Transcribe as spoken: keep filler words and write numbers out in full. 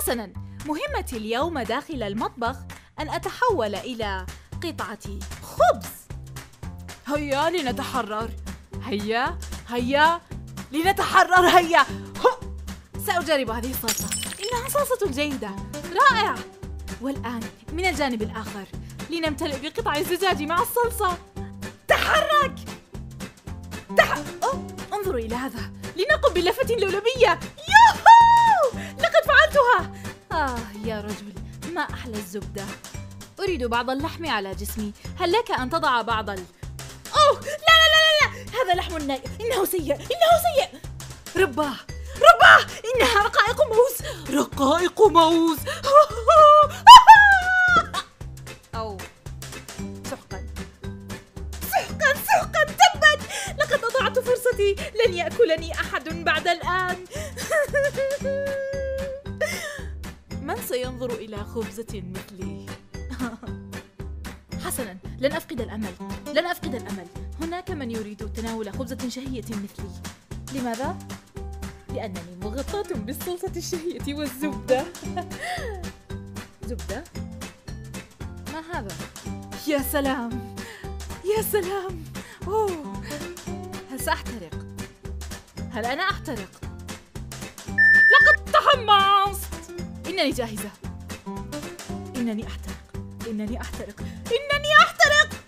حسناً، مهمتي اليوم داخل المطبخ أن أتحول إلى قطعة خبز. هيا لنتحرر، هيا هيا لنتحرر، هيا. هو. سأجرب هذه الصلصة، إنها صلصة جيدة، رائع. والآن من الجانب الآخر لنمتلئ بقطع الزجاج مع الصلصة. تحرك! تح... أوه. انظروا إلى هذا، لنقم بلفة لولبية. يوهو! لقد فعلتها! آه يا رجل، ما أحلى الزبدة. أريد بعض اللحم على جسمي، هل لك أن تضع بعض ال... أوه لا لا لا لا, لا. هذا لحم ني، إنه سيء، إنه سيء. رباه رباه، إنها رقائق موز، رقائق موز. أو سحقا سحقا سحقا، تبت، لقد أضعت فرصتي، لن يأكلني أحد بعد الآن. من سينظر إلى خبزة مثلي؟ حسناً، لن أفقد الأمل، لن أفقد الأمل. هناك من يريد تناول خبزة شهية مثلي. لماذا؟ لأنني مغطاة بالصلصة الشهية والزبدة. زبدة؟ ما هذا؟ يا سلام يا سلام. أوه. هل سأحترق؟ هل أنا أحترق؟ لقد تحمست. إنني جاهزة. إنني أحترق، إنني أحترق، إنني أحترق.